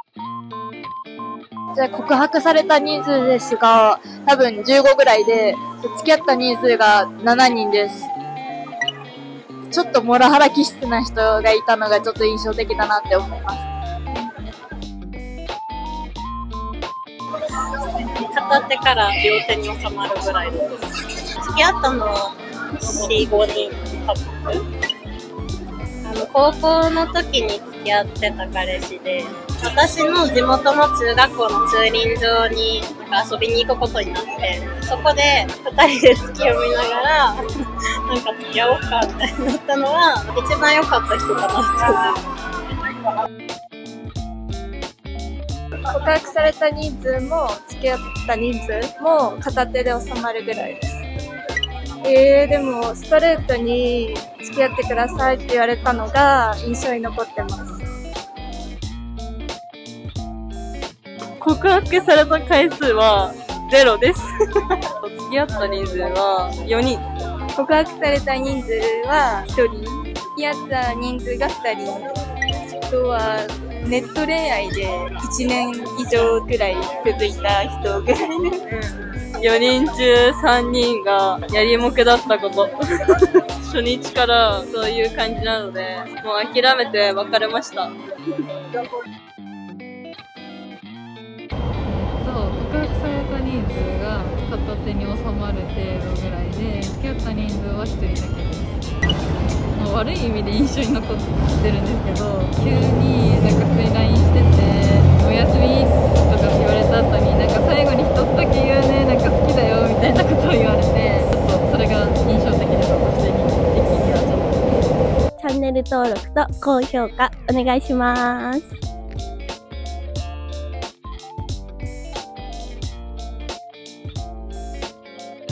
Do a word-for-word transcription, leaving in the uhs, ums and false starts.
じゃあ告白された人数ですが、多分じゅうごぐらいで、付き合った人数がななにんです。ちょっとモラハラ気質な人がいたのがちょっと印象的だなって思います。 片手から両手に収まるぐらいで。付き合ったのはよん、ごにんカップル。あの、高校の時に付き合ってた彼氏で、私の地元の中学校の駐輪場になんか遊びに行くことになって、そこでふたりで月を見ながら、なんか付き合おうかみたいになったのは、一番良かった人かなと思います。 告白された人数も付き合った人数も片手で収まるぐらいです。えー、でもストレートに付き合ってくださいって言われたのが印象に残ってます。 告白された回数はゼロです。付き合った人数はよにん。 告白された人数はひとり。付き合った人数がふたり。あとはネット恋愛でいちねん以上くらい続いた人ぐらいです。 よにん中さんにんがやりもくだったこと。初日からそういう感じなので、もう諦めて別れました。 告白された人数が片手に収まる程度ぐらいで、付き合った人数はひとりだけです。まあ、悪い意味で印象に残ってるんですけど、急になんか普通に ライン してて「おやすみ」とかって言われた後に、なんか最後に一つだけ言うね、なんか好きだよみたいなことを言われて、ちょっとそれが印象的でした。私的にはちょっと。 チャンネル登録と高評価お願いします。